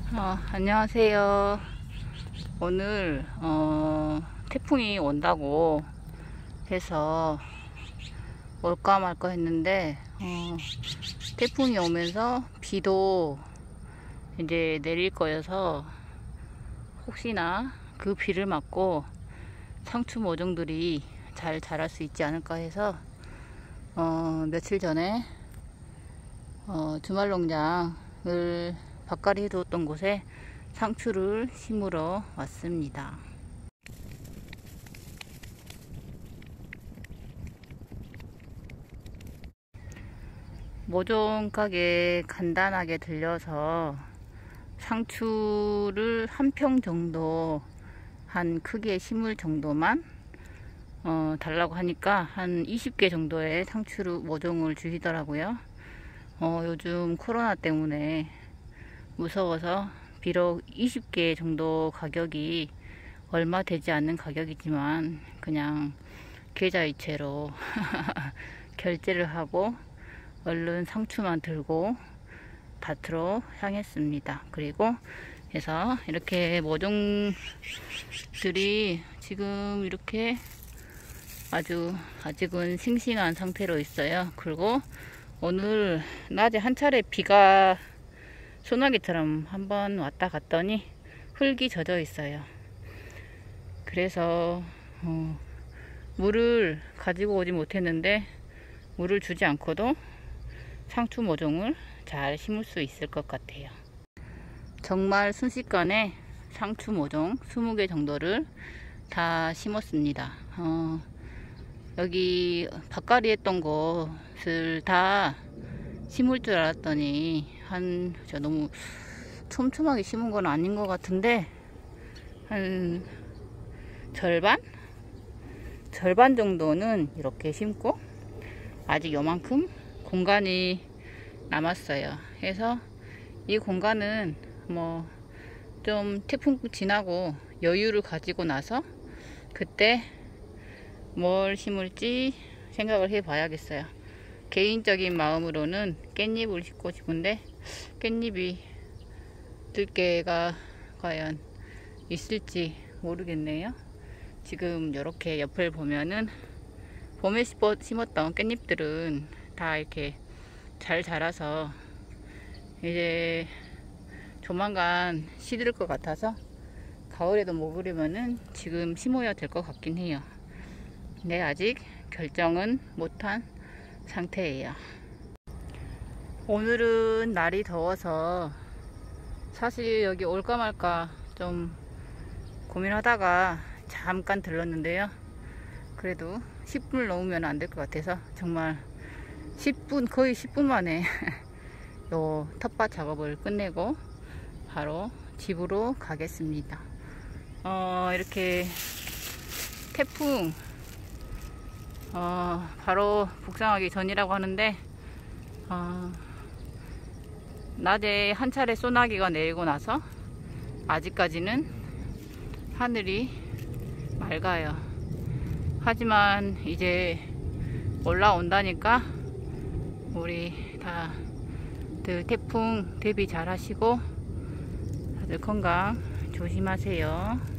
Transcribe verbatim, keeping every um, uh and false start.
어, 안녕하세요. 오늘 어, 태풍이 온다고 해서 올까 말까 했는데 어, 태풍이 오면서 비도 이제 내릴 거여서 혹시나 그 비를 맞고 상추 모종들이 잘 자랄 수 있지 않을까 해서 어, 며칠 전에 어, 주말 농장을 밭갈이 해두었던 곳에 상추를 심으러 왔습니다. 모종 가게 간단하게 들려서 상추를 한 평 정도 한 크기의 심을 정도만 어, 달라고 하니까 한 이십 개 정도의 상추를 모종을 주시더라고요. 어, 요즘 코로나 때문에 무서워서 비록 이십 개 정도 가격이 얼마 되지 않는 가격이지만 그냥 계좌이체로 결제를 하고 얼른 상추만 들고 밭으로 향했습니다. 그리고 해서 이렇게 모종들이 지금 이렇게 아주 아직은 싱싱한 상태로 있어요. 그리고 오늘 낮에 한 차례 비가 소나기처럼 한번 왔다 갔더니 흙이 젖어 있어요. 그래서 어, 물을 가지고 오지 못했는데 물을 주지 않고도 상추 모종을 잘 심을 수 있을 것 같아요. 정말 순식간에 상추 모종 스무 개 정도를 다 심었습니다. 어, 여기 밭갈이 했던 곳을 다 심을 줄 알았더니 한 저 너무 촘촘하게 심은 건 아닌 것 같은데 한 절반? 절반 정도는 이렇게 심고 아직 요만큼 공간이 남았어요. 그래서 이 공간은 뭐 좀 태풍 지나고 여유를 가지고 나서 그때 뭘 심을지 생각을 해 봐야겠어요. 개인적인 마음으로는 깻잎을 심고 싶은데 깻잎이 들깨가 과연 있을지 모르겠네요. 지금 이렇게 옆을 보면은 봄에 심었던 깻잎들은 다 이렇게 잘 자라서 이제 조만간 시들 것 같아서 가을에도 먹으려면은 지금 심어야 될 것 같긴 해요. 근데 아직 결정은 못한 상태예요. 오늘은 날이 더워서 사실 여기 올까 말까 좀 고민하다가 잠깐 들렀는데요. 그래도 십 분을 넘으면 안 될 것 같아서 정말 십 분, 거의 십 분 만에 요 텃밭 작업을 끝내고 바로 집으로 가겠습니다. 어, 이렇게 태풍 어, 바로 북상하기 전이라고 하는데 어, 낮에 한 차례 소나기가 내리고 나서 아직까지는 하늘이 맑아요. 하지만 이제 올라온다니까 우리 다들 태풍 대비 잘 하시고 다들 건강 조심하세요.